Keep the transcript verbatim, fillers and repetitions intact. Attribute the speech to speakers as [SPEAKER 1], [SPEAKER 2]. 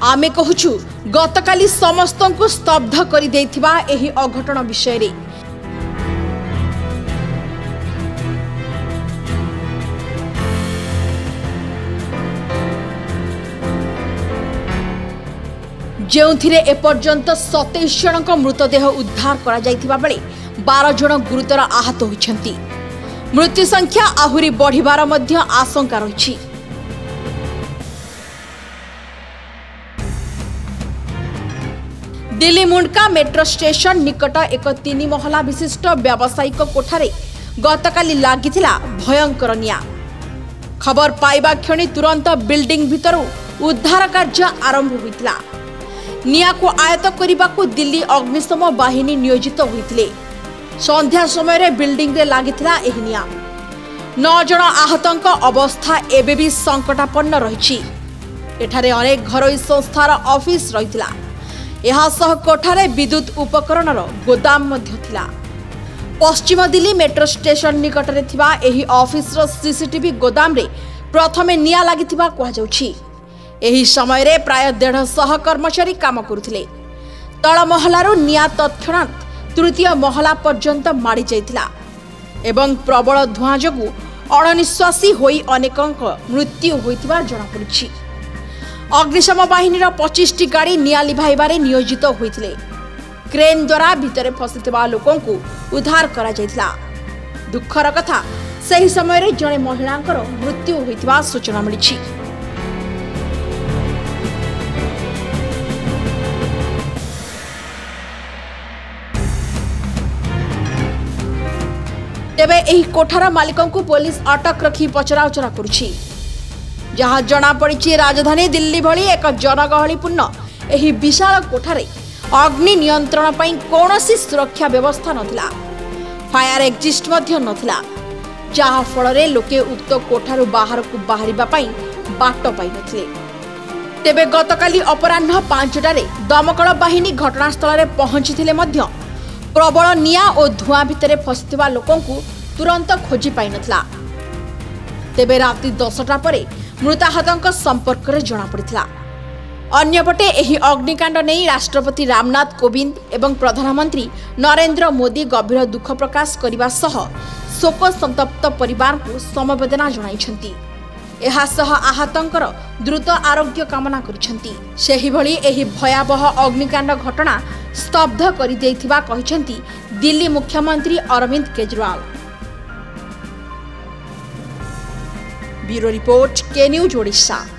[SPEAKER 1] आमे कहूछु गतकाली समस्त को स्तब्ध कर देथिबा एही अघटन विषय रे। जेउथिरे एपर्यंत सतैश जन मृतदेह उद्धार करा जाइथिबा बेले बारह जन गुरुतर आहत होइछंती। मृत्यु संख्या आहुरी बढ़िबार मध्य आशंका रही। दिल्ली मुंडका मेट्रो स्टेशन निकट एक तीन महला विशिष्ट व्यावसायिक कोठारे गतकाली लागिथिला भयंकर निया। खबर पाइबा क्षणी तुरंत बिल्डिंग भितरु उद्धार कार्य आरंभ होइतिला। निया को आयत करने को दिल्ली अग्निशम बाहिनी नियोजित होइतिले। संध्या समय बिल्डिंग रे लागिथिला एही निया। नौ जन आहतंक अवस्था एबे भी संकटापन्न रहिछि। एठारे अनेक घरोई संस्थार ऑफिस रहितिला। एहा सह कोठारे विद्युत उपकरणर गोदाम मध्य थिला। पश्चिम दिल्ली मेट्रो स्टेशन निकट रे थिबा एही ऑफिस रो सीसीटीवी गोदाम रे प्रथमे निया लागिथिबा कहा जाउछि। एही समय रे प्राय डेढ़ सौ कर्मचारी काम करुथिले। तळ महलारू निया तत्क्षणात तृतीय महला पर्यंत माड़ी जाइतिला एवं प्रबल धुआं जोगु अणनिश्वासी होई अनेकंक मृत्यु होइतिबा जणा पड़िछि। अग्निशम बाहिनीर पच्चीस टी गाड़ी निया लिभाइबारे नियोजित होइतिले। क्रेन द्वारा भितरे फसिथिबा लोकंकु उद्धार करा जाइतिला। दुखर कथा सही समय रे जणे महिलांकर मृत्यु होइतिबा सूचना मिलिछि। तेबे एही कोठार मालिकों को पुलिस अटक रखी पचराउचरा करुछि। जहाँ जना पड़ी राजधानी दिल्ली भली एक जनगहलीपूर्ण एही विशाल कोठारे अग्नि नियंत्रण पई कोनोसी सुरक्षा व्यवस्था नथिला। फायर एक्जिस्ट मध्य नथिला, जहाँ फल रे लोके उक्त कोठारू बाहर को बाहरिबा पई बाट पाई नथिले। तेबे गतकाली अपराह्न पांचटारे दमकल बाहिनी घटनास्थल रे पहुंचीथिले मध्य प्रबल निया और धुआं भितरे फसिथिबा लोकंकु तुरंत खोजी पाई नथिला। तेबे राति दसटा परे मृताहतंक संपर्क रे जणा पड़िथिला। अन्यपटे एही अग्निकांड नहीं राष्ट्रपति रामनाथ कोविंद एवं प्रधानमंत्री नरेंद्र मोदी गभीर दुख प्रकाश करने सह शोक संतप्त परिवार को समवेदना जणाइछंती। एहा सह आहतंकर द्रुत आरोग्य कामना करिछंती। सेही भली एही भयावह अग्निकांड घटना स्तब्ध कर देथिबा कहिछंती दिल्ली मुख्यमंत्री Arvind Kejriwal. Bureau report K news Odisha.